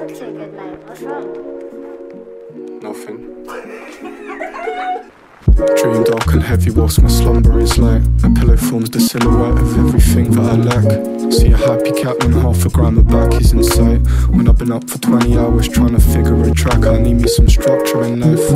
look too good, mate. What's wrong? Nothing. Dream dark and heavy whilst my slumber is light. My pillow forms the silhouette of everything that I lack. See a happy cat when half a gram of back is in sight. When I've been up for 20 hours trying to figure a track, I need me some structure in life.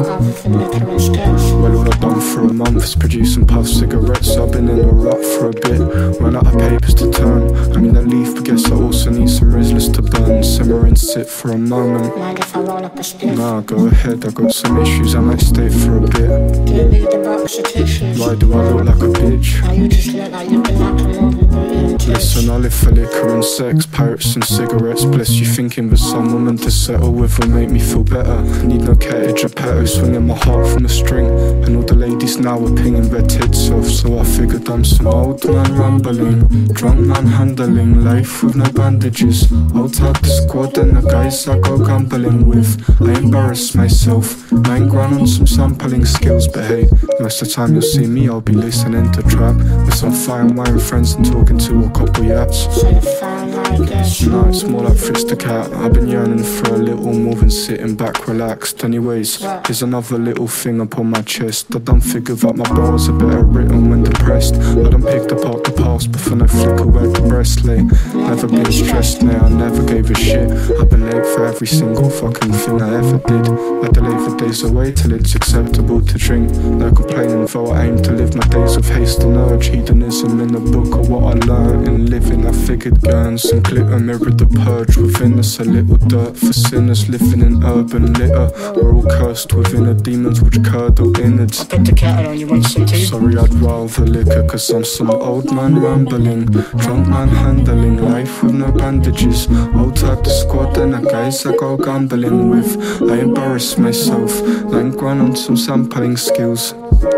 Well, all I've done for a month is produce some puff cigarettes. I've been in a rut for a bit, run out of papers to turn. I mean, I leave, but guess I also need some Rizzlers to burn. Simmer and sit for a moment. Mind if I roll up a spliff? Nah, go ahead, I got some issues, I might stay for a bit. Leave the box of tissues. Why do I look like a bitch? Now you just look like you've been knocking more than brilliant tips. Listen, I live for liquor and sex, pirates and cigarettes. Bless you thinking that some woman to settle with will make me feel better. Need no Cat Geppetto swinging my heart from a string. And all the ladies now are pinging their tits off. So I figured I'm some old man rambling, drunk man handling life with no bandages. Out out the squad and the guys I go gambling with. I embarrass myself, 9 grand on some sampling skills. But hey, most of the time you'll see me, I'll be listening to trap with some fine wine friends and talking to a couple yaps. So you're fine, I guess. No, it's more like Fritz the cat. I've been yearning for a little more than sitting back relaxed. Anyways, here's another little thing upon my chest. I done figured that my bars are better written when depressed. I done picked apart the past before no flicker where the breast lay. Never been stressed now, I never gave a shit. I've been late for every single fucking thing I ever did. I delay the days away till it's acceptable to drink. No complaining, though I aim to live my days with haste and urge. Hedonism in the book of what I learned in living. I figured guns and glitter mirrored the purge within us. A little dirt for sinners living in urban litter. We're all cursed within a demons which curdle innards. I put the kettle on, you want some tea? Sorry, I'd rather liquor, cause I'm some old man rambling, drunk man handling life with no bandages. Old type the squad and the guys I go gambling with. I embarrass myself, 9 grand on some sampling skills.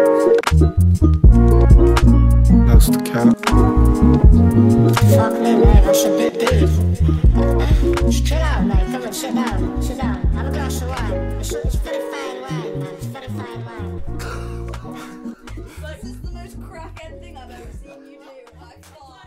That's the cat. Fuck me, mate, that's a bit deep. Just chill out, mate, come on, sit down, sit down. Have a glass of wine. It's very fine wine, man, it's very fine wine. This is the most crackhead thing I've ever seen you do, by far.